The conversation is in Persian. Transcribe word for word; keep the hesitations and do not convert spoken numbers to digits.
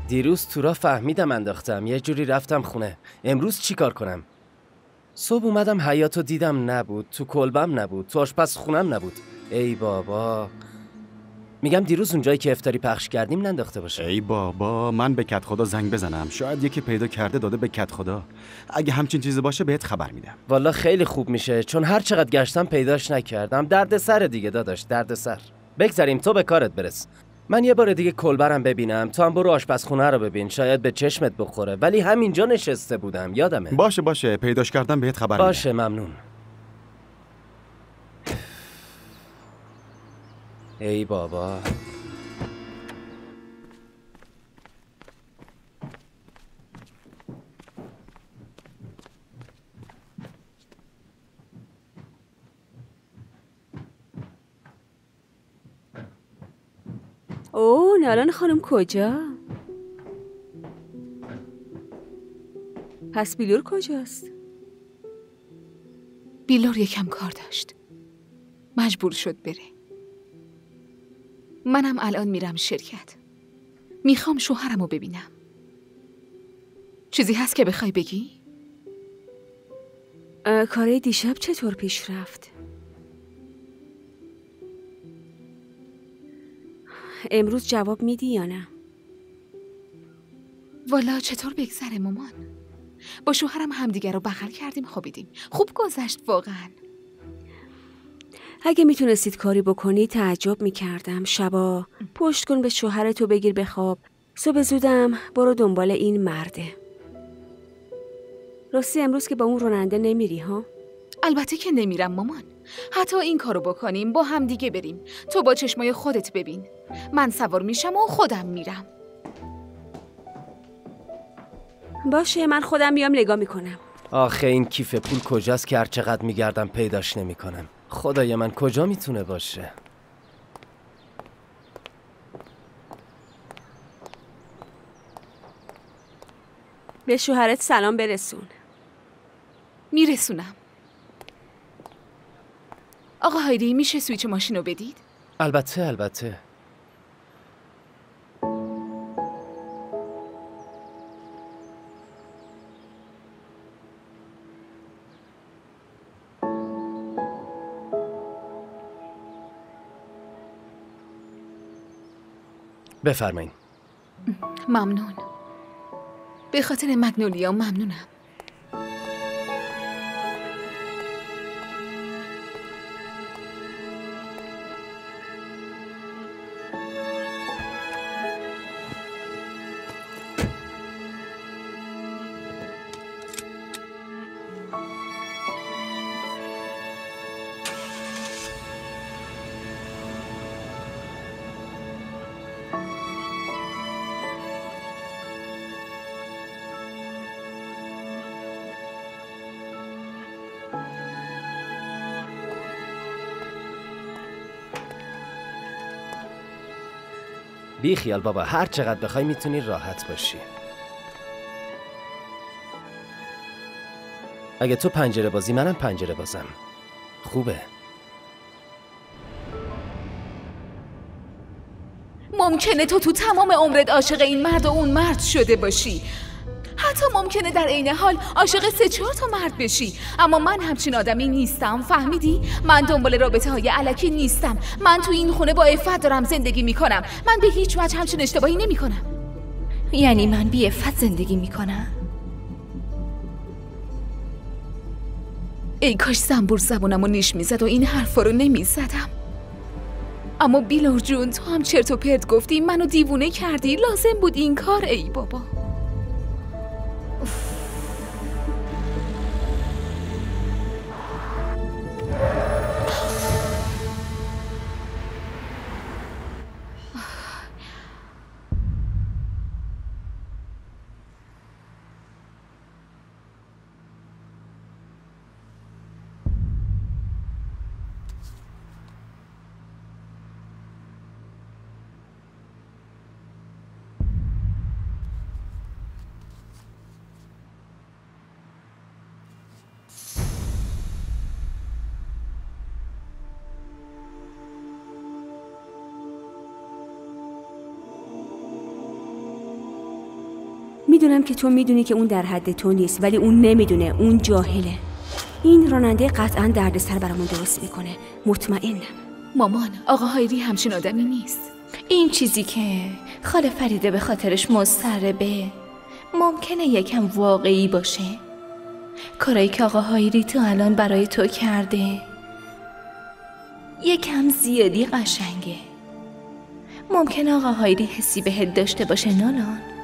دیروز تو راه فهمیدم انداختم، یه جوری رفتم خونه. امروز چی کار کنم؟ صبح اومدم حیاطو دیدم نبود، تو کلبم نبود، تو آشپزخونم نبود. ای بابا، میگم دیروز اونجایی که افطاری پخش کردیم ننداخته باشه. ای بابا، من به کت خدا زنگ بزنم، شاید یکی پیدا کرده داده به کت خدا. اگه همچین چیزی باشه بهت خبر میدم. والا خیلی خوب میشه، چون هر چقدر گشتم پیداش نکردم. درد سر دیگه داداش، درد سر. بگذاریم، تو به کارت برس. من یه بار دیگه کلبرم ببینم، تو هم برو آشپزخونه رو ببین، شاید به چشمت بخوره. ولی همینجا نشسته بودم، یادمه. باشه باشه، پیداش کردم بهت خبر باشه میدم. ممنون. ای بابا. اوه نالان خانم کجا؟ پس بیلور کجاست؟ بیلور یکم کار داشت، مجبور شد بره. منم الان میرم شرکت، میخوام شوهرمو ببینم. چیزی هست که بخوای بگی؟ کاره دیشب چطور پیش رفت؟ امروز جواب میدی یا نه؟ والا چطور بگذره مامان؟ با شوهرم همدیگر رو بغل کردیم خوابیدیم. خوب گذشت واقعا. اگه میتونستید کاری بکنی تعجب میکردم. شبا پشت کن به شوهرتو بگیر بخواب، صبح زودم برو دنبال این مرده. راستی امروز که با اون راننده نمیری ها؟ البته که نمیرم مامان. حتی این کارو بکنیم با هم دیگه بریم، تو با چشمای خودت ببین. من سوار میشم و خودم میرم. باشه، من خودم میام نگاه میکنم. آخه این کیف پول کجاست که هر چقدر میگردم پیداش نمیکنم؟ خدای من کجا میتونه باشه؟ به شوهرت سلام برسون. میرسونم. آقا هایری میشه سویچ ماشین رو بدید؟ البته البته. بفرمایید. ممنون. به خاطر مگنولیا ممنونم. بی خیال بابا، هر چقدر بخوای میتونی راحت باشی. اگه تو پنجره بازی منم پنجره بازم. خوبه. ممکنه تو تو تمام عمرت عاشق این مرد و اون مرد شده باشی، حتی ممکنه در عین حال عاشق سه چهار تا مرد بشی، اما من همچین آدمی نیستم. فهمیدی؟ من دنبال رابطه های الکی نیستم. من تو این خونه با عفت دارم زندگی میکنم. من به هیچ وجه همچین اشتباهی نمیکنم. یعنی من بی عفت زندگی میکنم؟ ای کاش زنبور زبونمو نیش میزد و این حرفا رو نمیزدم. اما بیلور جون، تو هم چرت و پرت گفتی، منو دیوونه کردی. لازم بود این کار. ای بابا. میدونم که تو میدونی که اون در حد تو نیست، ولی اون نمیدونه، اون جاهله. این راننده قطعا دردسر برامون درست میکنه، مطمئنم. مامان، آقا هایری همچین آدمی نیست. این چیزی که خاله فریده به خاطرش مضطربه ممکنه یکم واقعی باشه. کارایی که آقا هایری تو الان برای تو کرده یکم زیادی قشنگه. ممکنه آقا هایری حسی بهت داشته باشه نانان،